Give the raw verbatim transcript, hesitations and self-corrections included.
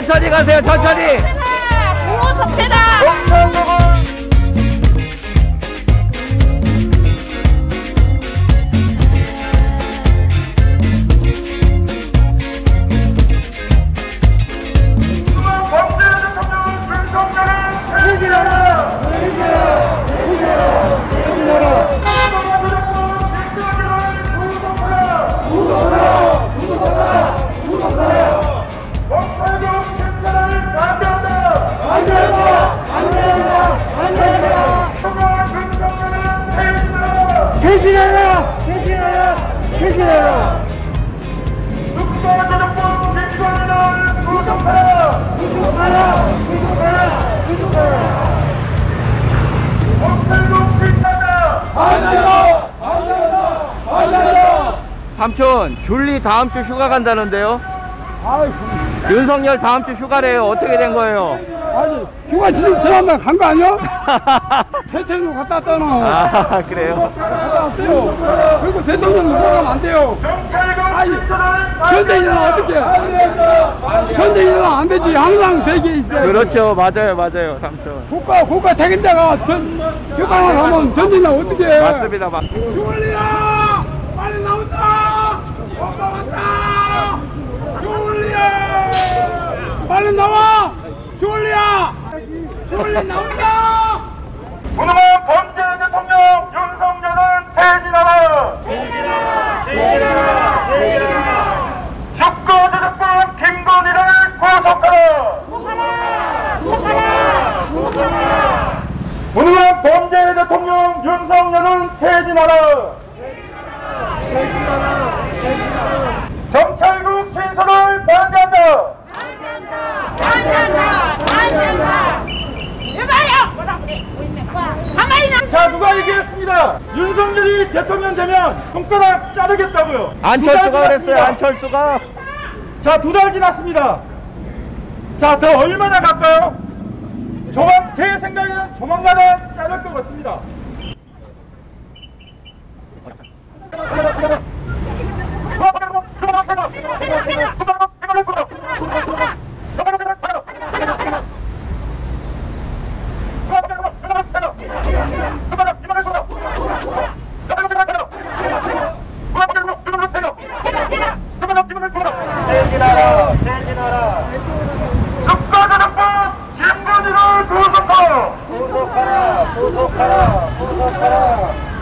천천히 가세요, 천천히. 구속해라. 퇴진하라! 퇴진하라! 퇴진하라! 국가전역법 김건희를 구속하라! 구속하라! 구속하라! 구속하라! 검찰국 필사자! 반대로! 반대로! 반대로! 삼촌, 줄리 다음 주 휴가 간다는데요? 아이고, 윤석열 다음 주 휴가래요. 어떻게 된 거예요? 아니, 휴가 지금 들어가면 간 거 아니야? 대통령 갔다 왔잖아. 아, 그래요? 갔다 왔어요. 그리고 대통령 휴가가면 안 돼요. 아니, 전쟁 일어나 어떡해? 전쟁 일어나 안 되지. 항상 세계에 있어요. 그렇죠. 맞아요, 맞아요, 삼촌. 국가, 국가 책임자가 전, 휴가만 가면 전쟁 일어나 어떡해? 맞습니다, 맞. 줄리야! 빨리 나온다! 오빠 왔다! 줄리야! 빨리 나와! 줄리야! 줄리 나온다! 무능한 범죄 대통령 윤석열은 퇴진하라! 퇴진하라. 퇴진하라. 퇴진하라. 국가전역법 김건희를 구속하라! 구속하라. 구속하라. 구속하라. 무능한 범죄 대통령 윤석열은 퇴진하라! 경찰국 신설을 반대한다! 반대한다. 반대한다. 여봐요. 뭐라 그래? 가만히 나. 자, 누가 얘기했습니다. 윤석열이 대통령 되면 손가락 자르겠다고요. 안철수가 그랬어요, 안철수가. 자, 두 달 지났습니다. 자, 더 얼마나 갈까요? 조만, 제 생각에는 조만간에 자를 것 같습니다. 퇴진하라! 퇴진하라! 국가전역법 김건희를 구속하라! 구속하라! 구속하라! 구속하라!